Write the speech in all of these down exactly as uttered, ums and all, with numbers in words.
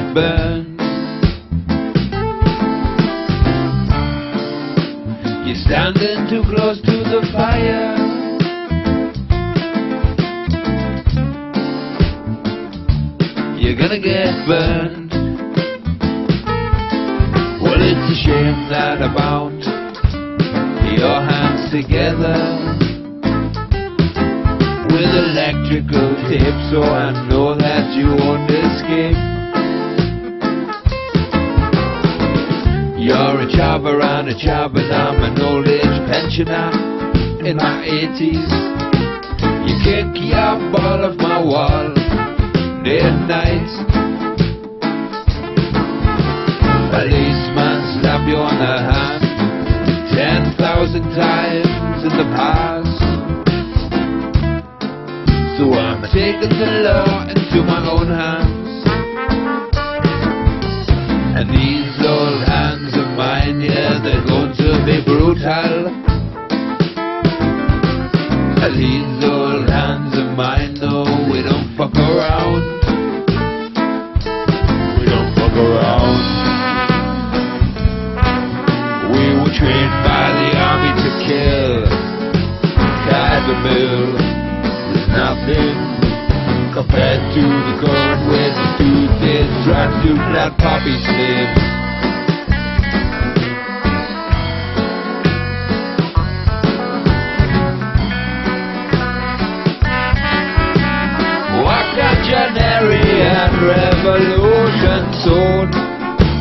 burned. You're standing too close to the fire. You're gonna get burned. Well, it's a shame that I bound your hands together with electrical tape, so I know that you won't escape. You're a chopper and a chopper, and I'm an old age pensioner in my eighties. You kick your ball off my wall day and night. Policeman slap you on the hand ten thousand times in the past. So I'm taking the law into my own hands. And these old hands of mine, yeah, they're going to be brutal. And these old hands of mine, no, we don't fuck around. We don't fuck around. We were trained by the army to kill. Tied the mill is nothing compared to the current with the two days trying to flat poppy slaves. Octogenarian revolution soon.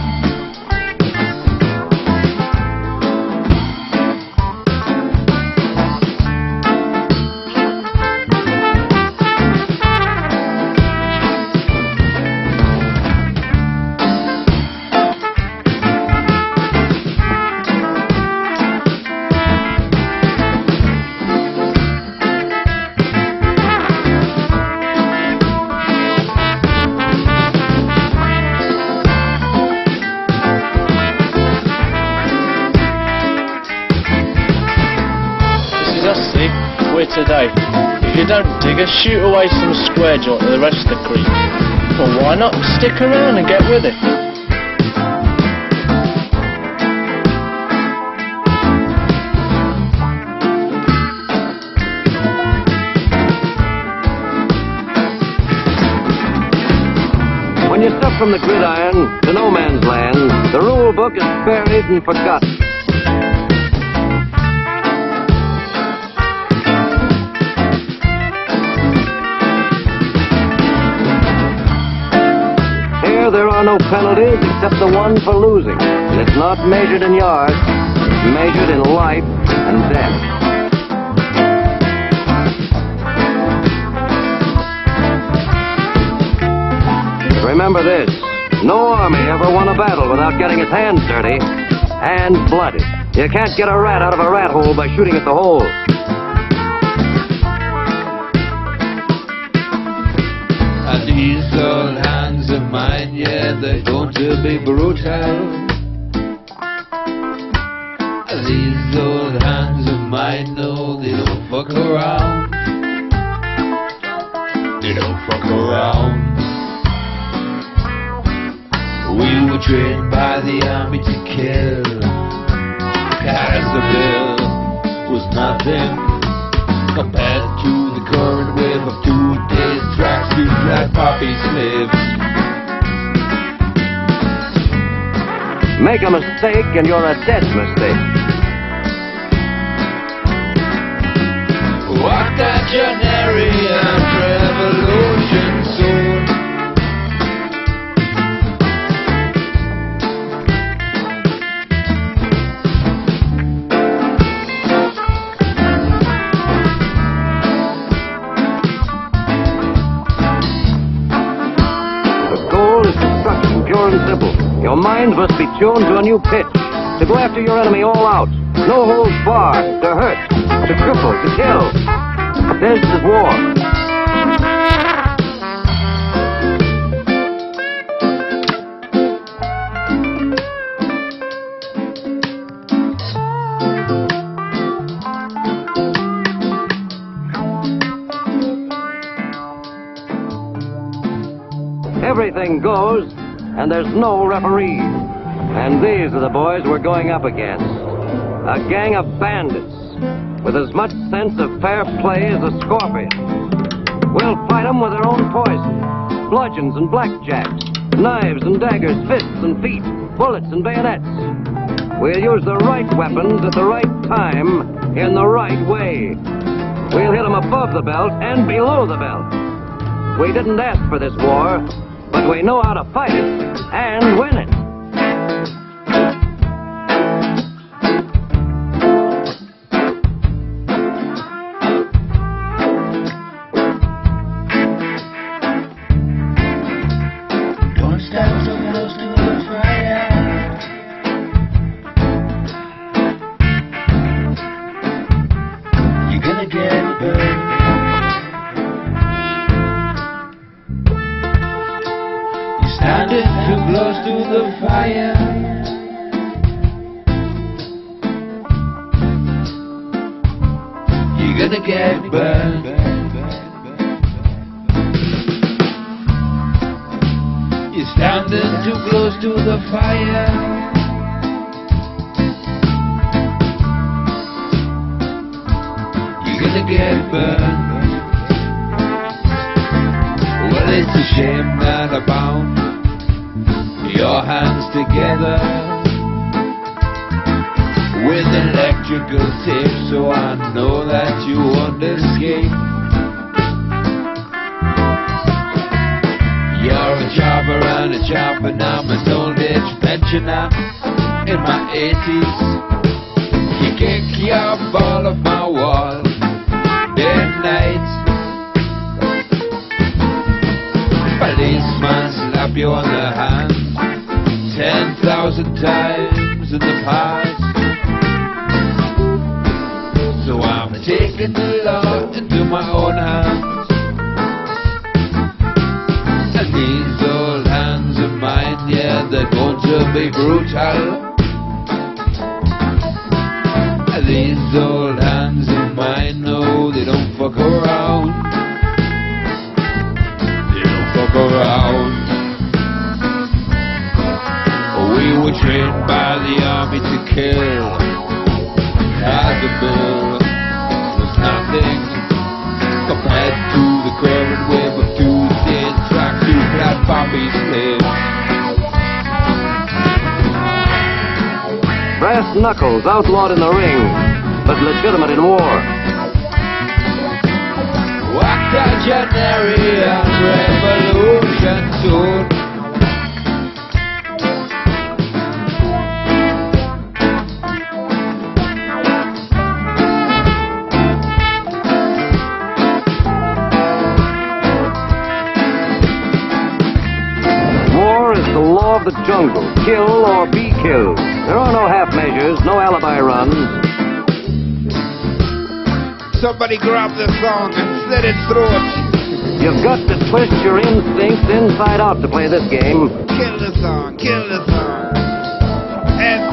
Today, if you don't dig her, shoot away some square joint to the rest of the creek. Well, why not stick around and get with it? When you step from the gridiron to no man's land, the rule book is buried and forgotten. There are no penalties except the one for losing. And it's not measured in yards, it's measured in life and death. Remember this, no army ever won a battle without getting its hands dirty and bloody. You can't get a rat out of a rat hole by shooting at the hole. And these old hands of mine, yeah, they're going to be brutal. These old hands of mine, no, they don't fuck around. They don't fuck around. We were trained by the army to kill. Cause the bill was nothing compared to the current wave of two days tracks to black poppy slaves. Make a mistake and you're a dead mistake. Octogenarian revolution soon. The goal is destruction, pure and simple. Your mind must be tuned to a new pitch, to go after your enemy all out. No holds barred, to hurt, to cripple, to kill. This is war. Everything goes and there's no referee. And these are the boys we're going up against. A gang of bandits with as much sense of fair play as a scorpion. We'll fight them with their own poison, bludgeons and blackjacks, knives and daggers, fists and feet, bullets and bayonets. We'll use the right weapons at the right time, in the right way. We'll hit them above the belt and below the belt. We didn't ask for this war, but we know how to fight it and win it. Don't stand so close to the fire. You're gonna get burned. Standing too close to the fire. You're gonna get burned. You're standing too close to the fire. You're gonna get burned. Well, it's a shame that I bound your hands together with electrical tape, so I know that you won't escape. You're a chopper and a chopper, now I'm an old age pensioner in my eighties. You kick your ball off my wall day and night. Policeman slap you on the hand ten thousand times in the past. So I'm taking the law into my own hands. And these old hands of mine, yeah, they're going to be brutal. And these old hands of mine, no, they don't fuck around. They don't fuck around. We were trained by the army to kill. As the bill was nothing compared to the current wave of Tuesday and tracksuit clad poppies live. Brass knuckles outlawed in the ring, but legitimate in war. Octogenarian revolution soon. Of the jungle, kill or be killed. There are no half measures, no alibi runs. Somebody grab the song and slit its throat. You've got to twist your instincts inside out to play this game. Kill the song, kill the song. And